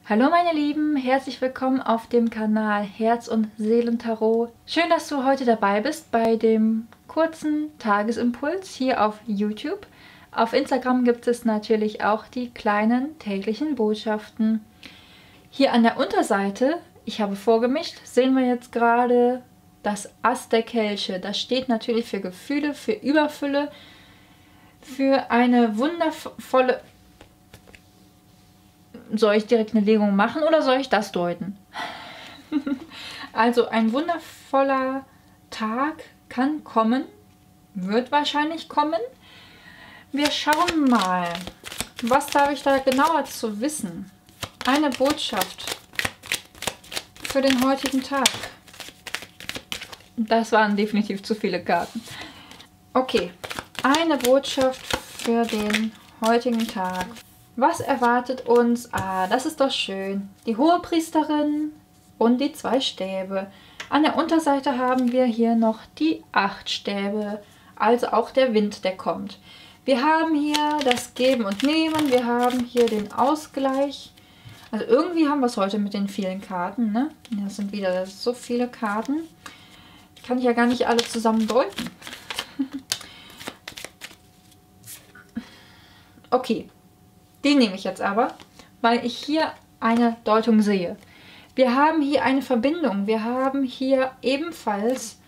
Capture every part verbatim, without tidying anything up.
Hallo meine Lieben, herzlich willkommen auf dem Kanal Herz- und Seelentarot. Schön, dass du heute dabei bist bei dem kurzen Tagesimpuls hier auf YouTube. Auf Instagram gibt es natürlich auch die kleinen täglichen Botschaften. Hier an der Unterseite, ich habe vorgemischt, sehen wir jetzt gerade das Ass der Kelche. Das steht natürlich für Gefühle, für Überfülle, für eine wundervolle... Soll ich direkt eine Legung machen oder soll ich das deuten? Also ein wundervoller Tag kann kommen, wird wahrscheinlich kommen. Wir schauen mal, was darf ich da genauer zu wissen? Eine Botschaft für den heutigen Tag. Das waren definitiv zu viele Karten. Okay, eine Botschaft für den heutigen Tag. Was erwartet uns? Ah, das ist doch schön. Die Hohepriesterin und die zwei Stäbe. An der Unterseite haben wir hier noch die acht Stäbe, also auch der Wind, der kommt. Wir haben hier das Geben und Nehmen, wir haben hier den Ausgleich. Also irgendwie haben wir es heute mit den vielen Karten, ne? Das sind wieder so viele Karten. Die kann ich ja gar nicht alle zusammen deuten. Okay. Den nehme ich jetzt aber, weil ich hier eine Deutung sehe. Wir haben hier eine Verbindung. Wir haben hier ebenfalls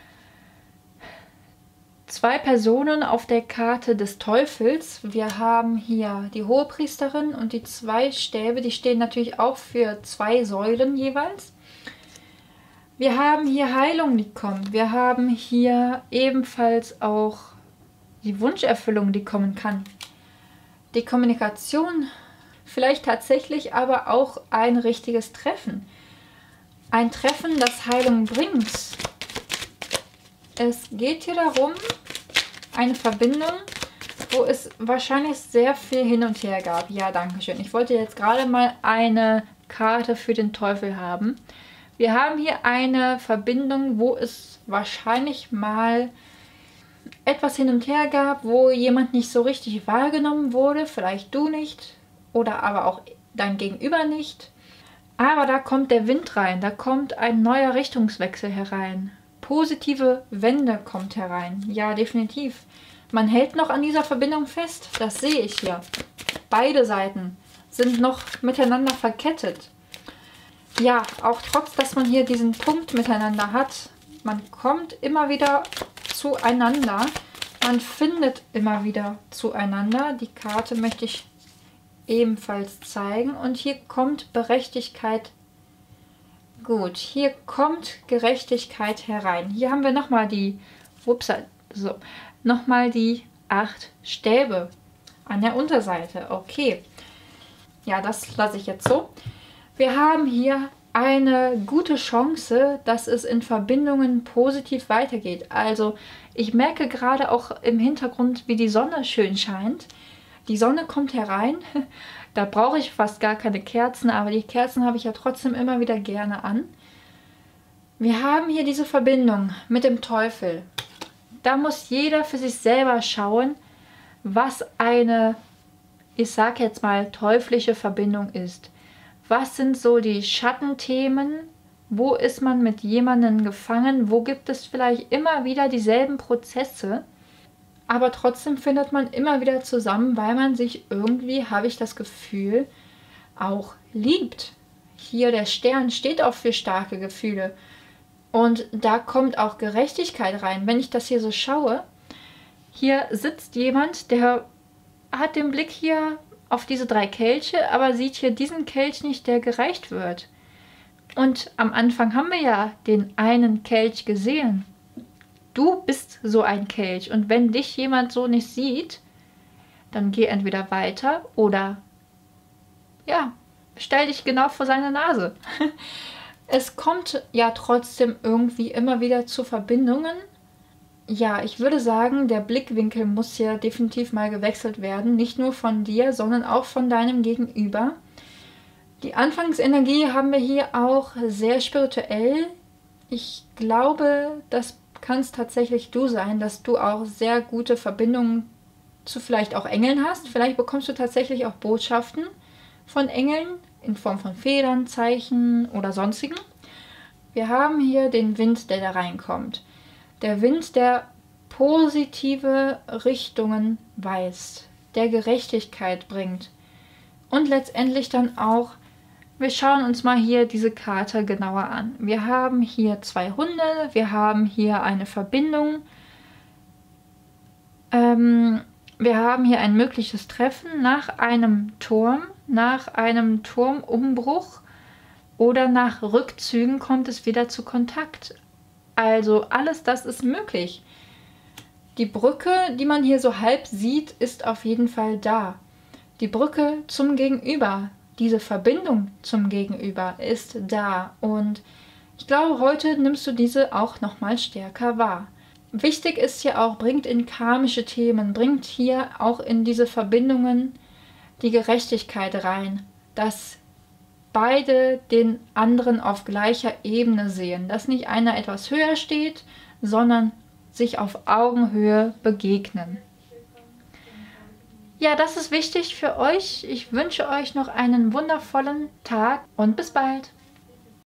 zwei Personen auf der Karte des Teufels. Wir haben hier die Hohepriesterin und die zwei Stäbe. Die stehen natürlich auch für zwei Säulen jeweils. Wir haben hier Heilung, die kommt. Wir haben hier ebenfalls auch die Wunscherfüllung, die kommen kann. Die Kommunikation, vielleicht tatsächlich aber auch ein richtiges Treffen. Ein Treffen, das Heilung bringt. Es geht hier darum, eine Verbindung, wo es wahrscheinlich sehr viel hin und her gab. Ja, danke schön. Ich wollte jetzt gerade mal eine Karte für den Teufel haben. Wir haben hier eine Verbindung, wo es wahrscheinlich mal etwas hin und her gab, wo jemand nicht so richtig wahrgenommen wurde, vielleicht du nicht oder aber auch dein Gegenüber nicht. Aber da kommt der Wind rein, da kommt ein neuer Richtungswechsel herein. Positive Wende kommt herein, ja definitiv. Man hält noch an dieser Verbindung fest, das sehe ich hier. Beide Seiten sind noch miteinander verkettet. Ja, auch trotz, dass man hier diesen Punkt miteinander hat, man kommt immer wieder zueinander. Man findet immer wieder zueinander. Die Karte möchte ich ebenfalls zeigen. Und hier kommt Gerechtigkeit. Gut, hier kommt Gerechtigkeit herein. Hier haben wir nochmal die, ups, so, nochmal die acht Stäbe an der Unterseite. Okay. Ja, das lasse ich jetzt so. Wir haben hier eine gute Chance, dass es in Verbindungen positiv weitergeht. Also ich merke gerade auch im Hintergrund, wie die Sonne schön scheint. Die Sonne kommt herein. Da brauche ich fast gar keine Kerzen, aber die Kerzen habe ich ja trotzdem immer wieder gerne an. Wir haben hier diese Verbindung mit dem Teufel. Da muss jeder für sich selber schauen, was eine, ich sage jetzt mal, teuflische Verbindung ist. Was sind so die Schattenthemen? Wo ist man mit jemandem gefangen? Wo gibt es vielleicht immer wieder dieselben Prozesse? Aber trotzdem findet man immer wieder zusammen, weil man sich irgendwie, habe ich das Gefühl, auch liebt. Hier der Stern steht auch für starke Gefühle. Und da kommt auch Gerechtigkeit rein. Wenn ich das hier so schaue, hier sitzt jemand, der hat den Blick hier auf diese drei Kelche, aber sieht hier diesen Kelch nicht, der gereicht wird. Und am Anfang haben wir ja den einen Kelch gesehen. Du bist so ein Kelch und wenn dich jemand so nicht sieht, dann geh entweder weiter oder ja, stell dich genau vor seine Nase. Es kommt ja trotzdem irgendwie immer wieder zu Verbindungen. Ja, ich würde sagen, der Blickwinkel muss hier definitiv mal gewechselt werden. Nicht nur von dir, sondern auch von deinem Gegenüber. Die Anfangsenergie haben wir hier auch sehr spirituell. Ich glaube, das kann es tatsächlich du sein, dass du auch sehr gute Verbindungen zu vielleicht auch Engeln hast. Vielleicht bekommst du tatsächlich auch Botschaften von Engeln. in Form von Federn, Zeichen oder sonstigen. Wir haben hier den Wind, der da reinkommt. Der Wind, der positive Richtungen weist, der Gerechtigkeit bringt. Und letztendlich dann auch, wir schauen uns mal hier diese Karte genauer an. Wir haben hier zwei Hunde, wir haben hier eine Verbindung. Ähm, wir haben hier ein mögliches Treffen nach einem Turm, nach einem Turmumbruch oder nach Rückzügen kommt es wieder zu Kontakt. Also alles das ist möglich. Die Brücke, die man hier so halb sieht, ist auf jeden Fall da. Die Brücke zum Gegenüber, diese Verbindung zum Gegenüber ist da. Und ich glaube, heute nimmst du diese auch nochmal stärker wahr. Wichtig ist hier auch, bringt in karmische Themen, bringt hier auch in diese Verbindungen die Gerechtigkeit rein, dass beide den anderen auf gleicher Ebene sehen, dass nicht einer etwas höher steht, sondern sich auf Augenhöhe begegnen. Ja, das ist wichtig für euch. Ich wünsche euch noch einen wundervollen Tag und bis bald.